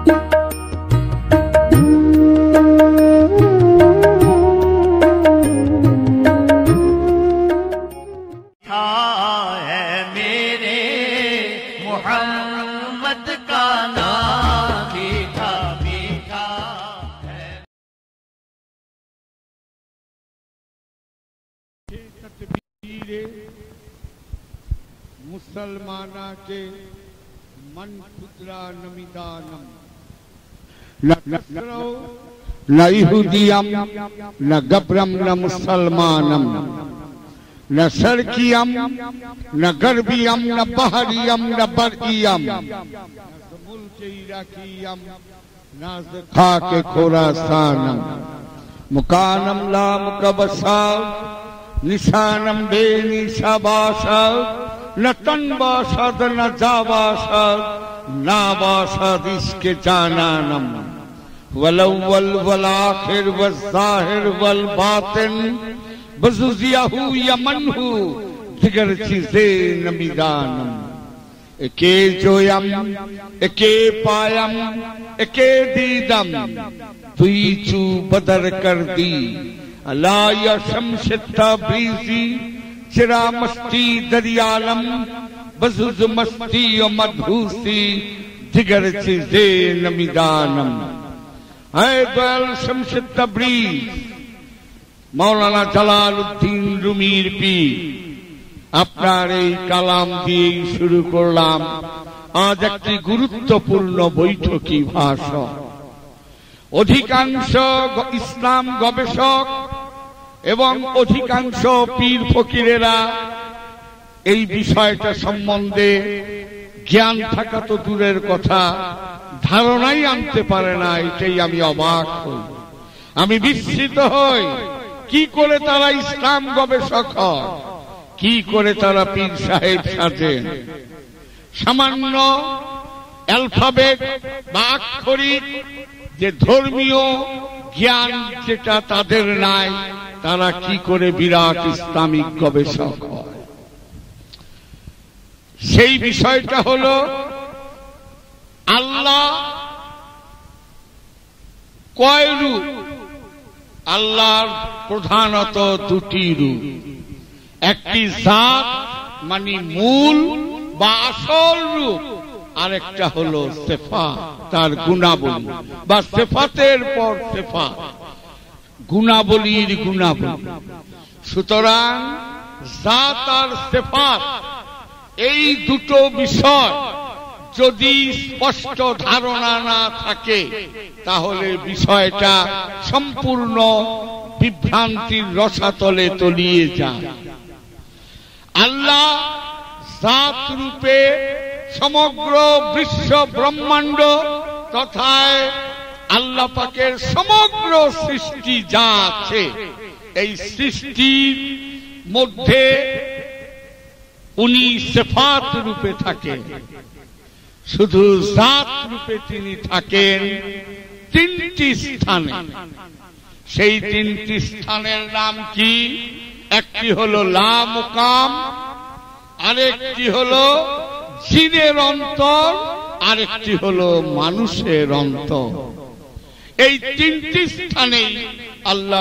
मुसलमाना के मन पुत्रा नमिदानम न इहुदियम न गब्रम न मुसलमानम न शर्कियम न गर्बियम न बहरियम न बरियम मुल्क इराकियम न ज़खा के खुरासानम मुकानम ला मुकबसा निशानम बेनिशाबाशा न तनबाशद न जाबाशद नाबाशद इसके जानानम वलअव्वल वल आखिर वज़्ज़ाहिर वल बातिन बजुज़ियाहु यमनहु दिगर चीज़ें नमिदानम एके जोयम एके पायम एके दीदम तुई चू बदर कर दी अला या शमशता ब्रीजी चिरा मस्ती दरियालम बजुज मस्ती और मधुसी दिगर चीज़ें नमिदानम है दल शमशद तब्रीज मौलाना जलालुद्दीन रूमीर पीर আপনার এই কালাম দিয়ে শুরু করলাম আজ একটি গুরুত্বপূর্ণ বৈঠকি ভাষণ। অধিকাংশ ইসলাম গবেষক এবং অধিকাংশ পীর ফকিরেরা এই বিষয়টা সম্বন্ধে জ্ঞান থাকা তো দূরের কথা, ধারণাই আনতে পারে না। এটাই আমি অবাক হই, আমি বিস্মিত হই। কি করে তারা ইসলাম গবেষক হয়, কি করে তারা পীর সাহেব সাজেন? সামান্য অ্যালফাবেট বা আক্ষরিক যে ধর্মীয় জ্ঞান যেটা তাদের নাই, তারা কি করে বিরাট ইসলামিক গবেষক হয়? সেই বিষয়টা হলো আল্লাহ কয় রূপ? আল্লাহর প্রধানত দুটি রূপ, একটি জাত মানে মূল বা আসল রূপ, আর একটা হলো সিফাত, তার গুণাবলী বা সিফাতের পর সিফাত, গুণাবলীর গুণাবলী। সুতরাং জাত আর সিফাত এই দুটো বিষয় যদি স্পষ্ট ধারণা না থাকে, তাহলে বিষয়টা সম্পূর্ণ বিভ্রান্তির রসাতলে তলিয়ে যায়। আল্লাহ জাত রূপে সমগ্র বিশ্ব ব্রহ্মাণ্ড তথা আল্লাহ পাকের সমগ্র সৃষ্টি যা আছে, এই সৃষ্টির মধ্যে উনি সিফাত রূপে থাকেন। শুধু জাত রূপে তিনি থাকেন তিনটি স্থানে। সেই তিনটি স্থানের নাম কি? একটি হলো লা মুকাম, আরেকটি হলো জিনের অন্তর, আরেকটি হলো মানুষের অন্তর। এই তিনটি স্থানেই আল্লাহ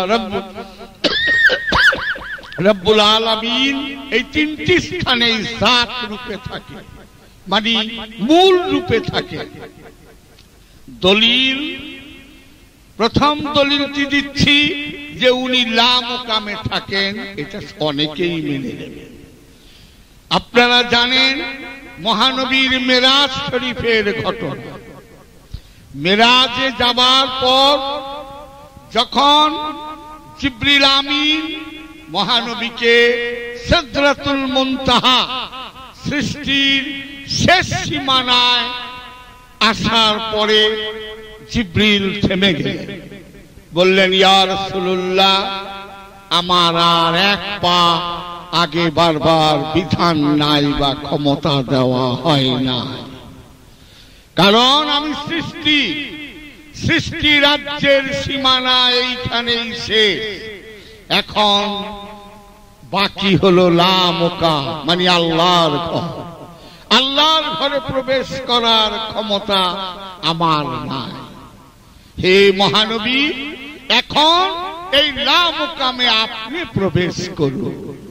রব্বুল আলামিন এই তিনটি স্থানেই জাত রূপে থাকে, মানে মূল রূপে থাকে। দলিল, প্রথম দলিলটি দিচ্ছি যে উনি লা মুকামে থাকেন, এটা অনেকেই মেনে নেবেন। আপনারা জানেন মহানবীর মেরাজ শরীফের ঘটনা। মেরাজে যাবার পর যখন জিবরিল আমিন মহানবীকে সিদরাতুল মুনতাহা সৃষ্টির শেষ সীমানায় আসার পরে জিবরিল থেমে গেলেন, বললেন, ইয়া রাসূলুল্লাহ, আমার আর এক পা আগে বারবার বিধান নাই বা ক্ষমতা দেওয়া হয় না, কারণ আমি সৃষ্টি রাজ্যের সীমানা এইখানেই শেষ। এখন বাকি হলো লা মুকাম, মানে আল্লাহর ঘর। আল্লাহর ঘরে প্রবেশ করার ক্ষমতা আমার নাই। হে মহানবী, এখন এই লা মুকামে আপনি প্রবেশ করুন।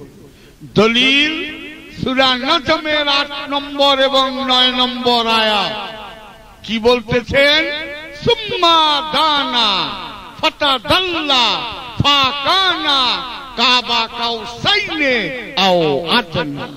দলিল সূরা নজমের 8 নম্বর এবং 9 নম্বর আয়াত কি বলতেছেন? সুম্মা দানা ফাতাদাল্লা ফাকানা কাবা কাউসাইনে আও আদনা।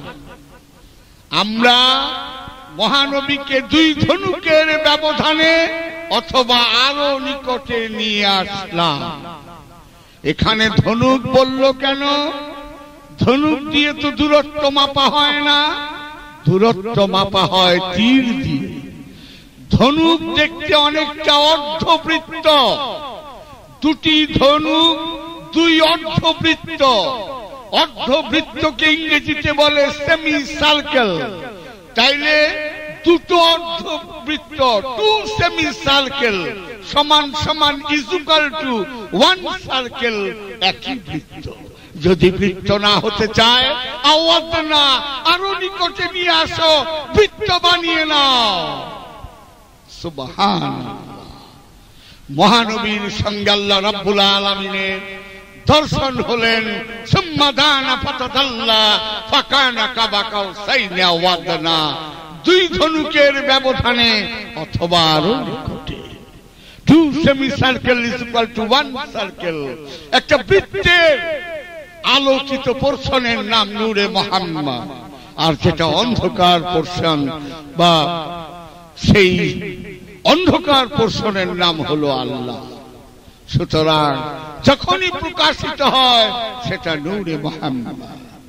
আমরা মহানবীকে 2 ধনুকের ব্যবধানে অথবা আরো নিকটে নিয়ে আসলাম। এখানে ধনুক বলল কেন? ধনুক দিয়ে তো দূরত্ব মাপা হয় না, দূরত্ব মাপা হয় তীর দিয়ে। ধনুক দেখতে অনেকটা অর্ধবৃত্ত, 2টি ধনুক 2 অর্ধবৃত্ত। অর্ধবৃত্তকে ইংরেজিতে বলে সেমি সার্কেল। তাইলে 2 অর্ধবৃত্ত 2 সেমি সার্কেল সমান সমান ইকুয়াল টু 1 সার্কেল, একই বৃত্ত। যদি বৃত্ত না হতে চায়, আওয়াজ না, আরো নিকটে নিয়ে আসো, বৃত্ত বানিয়ে নাও। সুবহানাল্লাহ। মহানবীর সঙ্গে আল্লাহ রাব্বুল আলামিনের দর্শন হলেন। সুম্মা দানা ফাতাদাল্লা ফাকানা কাবা কাউসাইনি আও আদনা, 2 ধনুকের ব্যবধানে অথবা আরো নিকটে। 2 semi circle is equal to 1 circle. একটা বৃত্তের আলোকিত পোর্শনের নাম নূরে মুহাম্মদ, আর যেটা অন্ধকার পোর্শন বা সেই অন্ধকার পোর্শনের নাম হলো আল্লাহ। সুতরাং যখনই প্রকাশিত হয় সেটা নূরে মুহাম্মদ।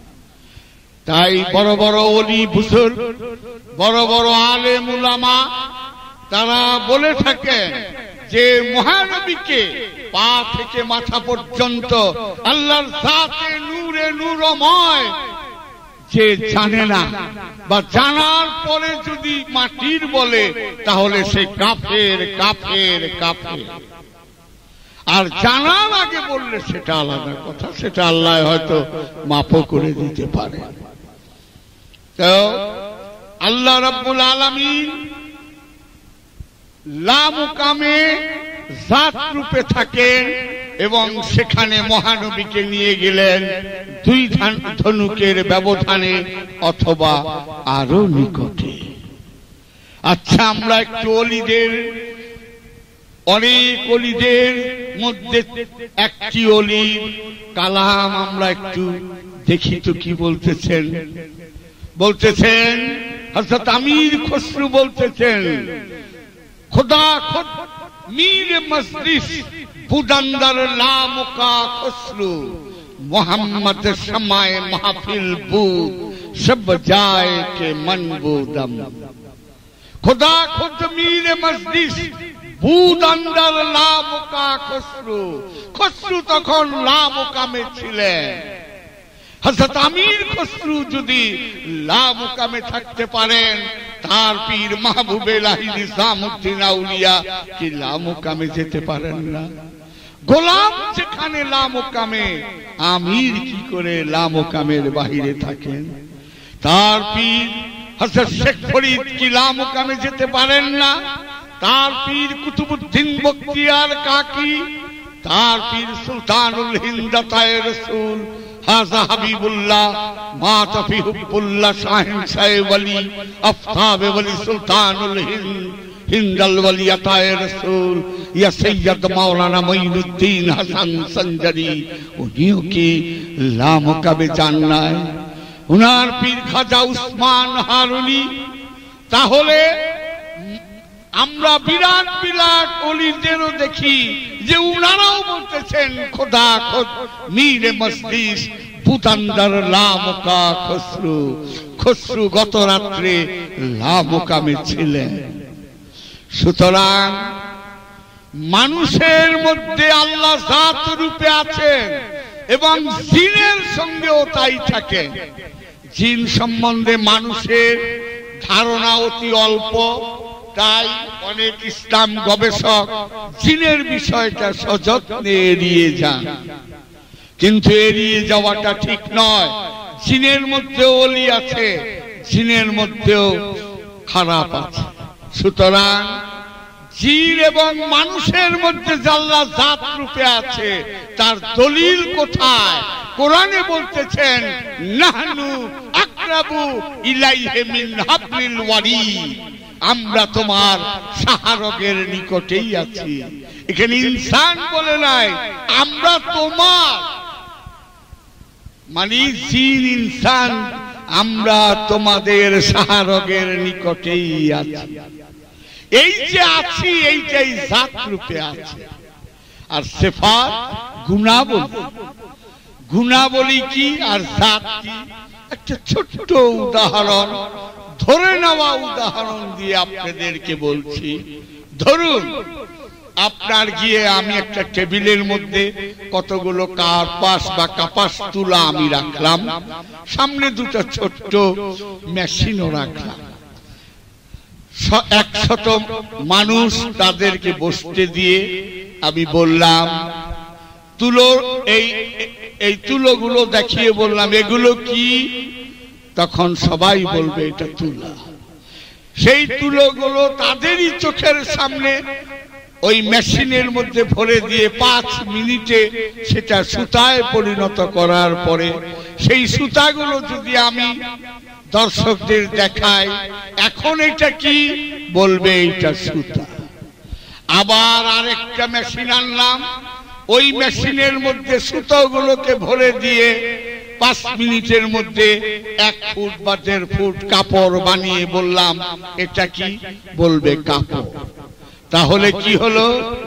তাই বড় বড় ওলি বুজুর্গ, বড় বড় আলেম উলামা তারা বলে থাকেন যে মহানবীকে পা থেকে মাথা পর্যন্ত আল্লাহর জাতে নূরে নূরময়। যে জানে না বা জানার পরে যদি মাটির বলে, তাহলে সে কাফের কাফের কাফের। আর জানার আগে বললে সেটা আলাদা কথা, সেটা আল্লাহ হয়তো মাফও করে দিতে পারে। তো আল্লাহ রাব্বুল আলামিন লা মুকামে জাত রূপে থাকেন এবং সেখানে মহানবীকে নিয়ে গেলেন 2 ধনুকের ব্যবধানে অথবা আরো নিকটে। আচ্ছা, আমরা একটু অলিদের, অনেক অলিদের মধ্যে একটি অলির কালাম আমরা একটু দেখি তো কি বলতেছেন। বলতেছেন হযরত আমির খসরু বলতেছেন, खुदा खुद मीर मजलिस बुदंदर लामुका खुसरू मोहम्मद शमाए महफिल बूद सब जाए के मनबूदम। खुदा खुद मीर मजलिस बुदंदर लामुका खुसरू, खुसरू तखन लामुकामे छिलेन। হযরত আমির খসরু যদি লা মুকামে থাকতে পারেন, তার পীর মাহবুব ইলাহি নিজামউদ্দিন আউলিয়া কি লা মুকামে যেতে পারেন না? গোলাম যেখানে লা মুকামে, আমির কি করে লা মুকামের বাহিরে থাকেন? তার পীর হযরত শেখ ফরিদ কি লা মুকামে যেতে পারেন না? তার পীর কুতুবউদ্দিন বখতিয়ার কাকি, তার পীর সুলতানুল হিন্দ আতায়ে রাসূল হাজা হাবিবুল্লাহ মাতাফি হুব্বুল্লাহ শাহিন সাহেব ওয়ালি আফতাব ওয়ালি সুলতানুল হিন্দাল ওয়ালি আতায়ে রাসূল ইয়া সৈয়দ মাওলানা মুঈনুদ্দিন হাসান সঞ্জরি, উনিও কি লা মুকামে যান নাই? উনার পীর খাজা উসমান হারুনি। তাহলে আমরা বিরাট বিরাট ওলিদেরও দেখি যে উনারাও বলতেছেন খোদা খুদ মীরে মজলিস বুদন্দর লা মুকা খসরু। খসরু গত রাত্রে লা মুকামে ছিলেন। সুতরাং মানুষের মধ্যে আল্লাহ জাত রূপে আছেন এবং জিনের সঙ্গেও তাই থাকে। জিন সম্বন্ধে মানুষের ধারণা অতি অল্প, তাই অনেক ইসলাম গবেষক জিনের বিষয়টা সযত্নে এড়িয়ে যান। কিন্তু এড়িয়ে যাওয়াটা ঠিক নয়। জিনের মধ্যে ওলি আছে, জিনের মধ্যেও খারাপ আছে। সুতরাং জিন এবং মানুষের মধ্যে আল্লাহ জাত রূপে আছে, তার দলিল কোথায়? কোরআনে বলতেছেন নাহনু আকরাবু ইলাইহি মিন হাবলিল ওয়ারিদ, আমরা তোমার শাহরগের নিকটেই আছি। এখানে ইনসান বলে নাই, আমরা তোমার, মানে জিন ইনসান আমরা তোমাদের শাহরগের নিকটেই আছি। এই যে আছি এইটাই জাত রূপে আছে। আর সিফাত গুণাবলী, গুণাবলী কি আর জাত কি? একটা ছোট্ট উদাহরণ, ধরে নেওয়া উদাহরণ দিয়ে আপনাদেরকে বলছি। ধরুন আপনার গিয়ে আমি একটা টেবিলের মধ্যে কতগুলো কার্পাস বা কাপাস তুলা আমি রাখলাম, সামনে দুটো ছোট্ট মেশিনও রাখলাম, 100 মানুষ তাদেরকে বসতে দিয়ে আমি বললাম তুলো, এই তুলোগুলো দেখিয়ে বললাম এগুলো কি? তখন সবাই বলবে এটা তুলা। সেই তুলোগুলো তাদেরই চোখের সামনে ওই মেশিনের মধ্যে ভরে দিয়ে 5 মিনিটে সেটা সুতায় পরিণত করার পরে সেই সুতাগুলো যদি আমি দর্শকদের দেখাই, এখন এটা কি? বলবে এটা সুতা। আবার আরেকটা মেশিন আনলাম, ওই মেশিনের মধ্যে সুতোগুলোকে ভরে দিয়ে 5 মিনিটের মধ্যে 1 ফুট বা 1.5 ফুট কাপড় বানিয়ে বললাম এটা কি? বলবে কাপড়। তাহলে কি হলো?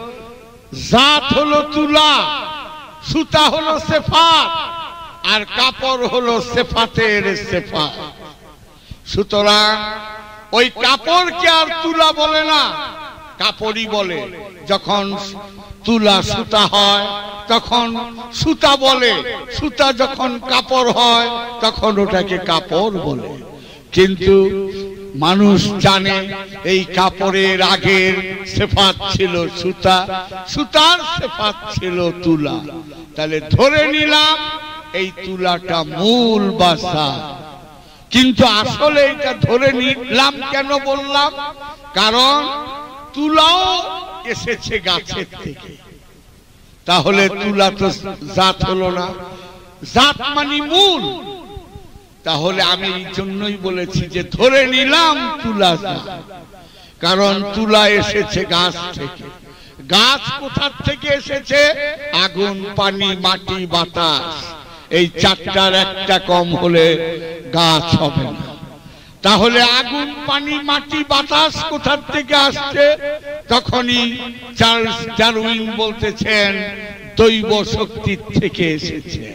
জাত হলো তুলা, সুতা হলো সিফাত, আর কাপড় হলো সিফাতের সিফাত। সুতরাং ওই কাপড়কে আর তুলা বলে না, কাপড়ই বলে। যখন তুলা সুতা হয় তখন সুতা বলে, সুতা যখন কাপড় হয় তখন ওটাকে কাপড় বলে। কিন্তু মানুষ জানে এই কাপড়ের আগের সিফাত ছিল সুতা, সুতার সিফাত ছিল তুলা। তাহলে ধরে নিলাম এই তুলাটা মূল বাসা, কিন্তু আসলে এটা ধরে নিলাম কেন বললাম? কারণ তুলাও এসেছে গাছের থেকে। তাহলে তুলা তো জাত হলো না, জাত মানে মূল। তাহলে আমি এই জন্যই বলেছি যে ধরে নিলাম তুলা জাত, কারণ তুলা এসেছে গাছ থেকে। গাছ কোথার থেকে এসেছে? আগুন, পানি, মাটি, বাতাস। এই 4টার একটা কম হলে গাছ হবে না। তাহলে আগুন, পানি, মাটি, বাতাস কোথার থেকে আসছে? তখনই চার্লস ডারউইন বলতেছেন দৈব শক্তির থেকে এসেছে।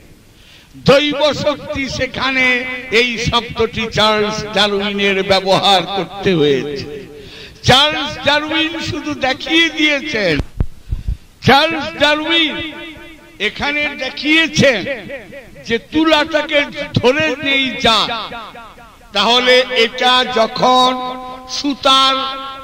দৈব শক্তি, সেখানে এই শব্দটি চার্লস ডারউইনের ব্যবহার করতে হয়েছে। চার্লস ডারউইন শুধু দেখিয়ে দিয়েছেন, চার্লস ডারউইন এখানে দেখিয়েছেন যে তুলাটাকে ধরে নেই যা, তাহলে এটা যখন সুতার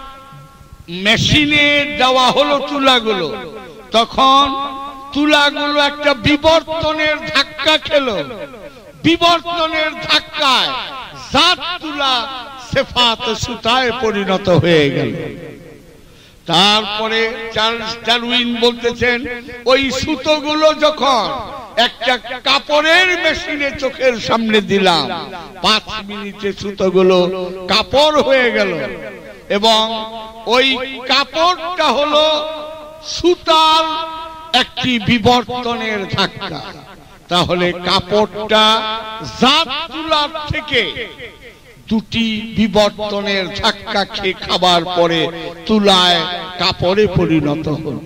মেশিনে দেওয়া হলো তুলাগুলো, তখন তুলাগুলো একটা বিবর্তনের ধাক্কা খেলো। বিবর্তনের ধাক্কায় জাত তুলা সিফাত সুতায় পরিণত হয়ে গেল। তারপরে চার্লস ডারউইন বলতেছেন ওই সুতোগুলো যখন একটা কাপড়ের মেশিনে চোখের সামনে দিলাম, 5 মিনিটে সুতোগুলো কাপড় হয়ে গেল। এবং ওই কাপড়টা হলো সুতার একটি বিবর্তনের ধাক্কা। তাহলে কাপড়টা জাত তুলার থেকে 2টি বিবর্তনের ধাক্কা খেয়ে খাবার পরে তুলায় কাপড়ে পরিণত হল।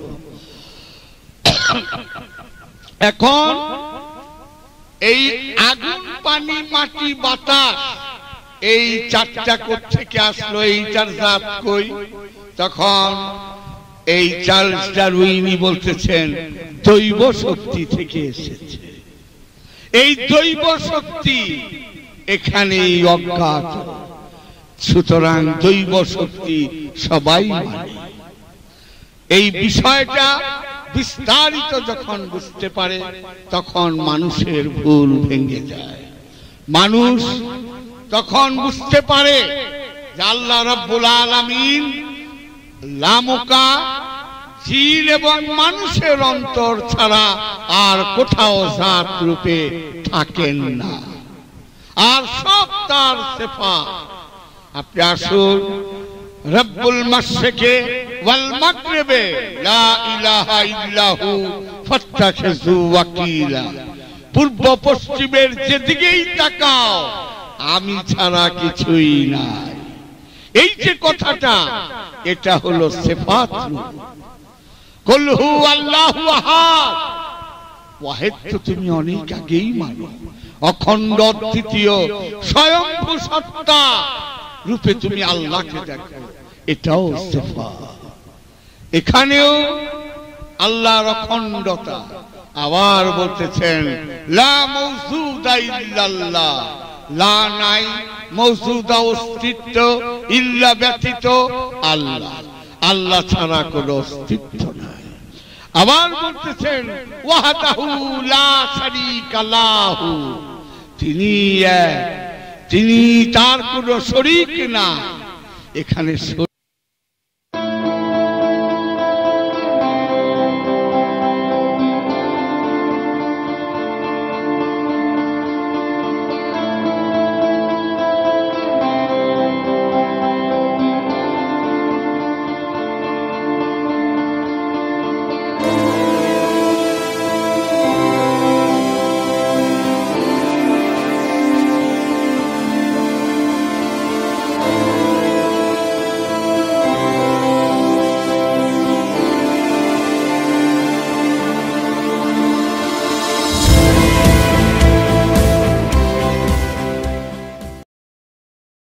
এখন এই আগুন, পানি, মাটি, বাতাস, এই 4টা কোত্থেকে আসলো? এইটার জাত কই? তখন এই চার্লস ডারউইনই বলতেছেন দৈব শক্তি থেকে এসেছে। এই দৈব শক্তি এখানেই অজ্ঞাত। সুতরাং দৈব শক্তি সবাই মানে। এই বিষয়টা বিস্তারিত যখন বুঝতে পারে তখন মানুষের ভুল ভেঙে যায়। মানুষ তখন বুঝতে পারে যে আল্লাহ রাব্বুল আলামিন লামুকা জিন এবং মানুষের অন্তর ছাড়া আর কোথাও জাত রূপে থাকেন না, আর সব তার সিফাত। আপনি আসুন রব্বুল মাশরিকি ওয়াল মাগরিবি লা ইলাহা ইল্লাহু ফাত্তাখিযু ওয়াকিলা, পূর্ব পশ্চিমের যেদিকেই তাকাও আমি ছাড়া কিছুই নাই। এই যে কথাটা, এটা হলো সিফাত। কুল হু আল্লাহু আহাদ, ওয়াহিদ তো তুমি অনেক আগেই মানো, অখণ্ড তৃতীয় স্বয়ংভূ সত্তা রূপে তুমি আল্লাহকে দেখো, এটাও সিফাত। এখানেও আল্লাহর অখণ্ডতা। আবার বলতেছেন লা মাওজুদা ইল্লাল্লাহ, লা নাই, মওজুদা অস্তিত্ব, ইল্লা ব্যতীত আল্লাহ, আল্লাহ ছাড়া কোনো অস্তিত্ব নাই। আবার বলতেছেন ওয়াহদাহু লা শারীকা লাহু, তিনি এক, তিনি তার কোনো শরীক না। এখানে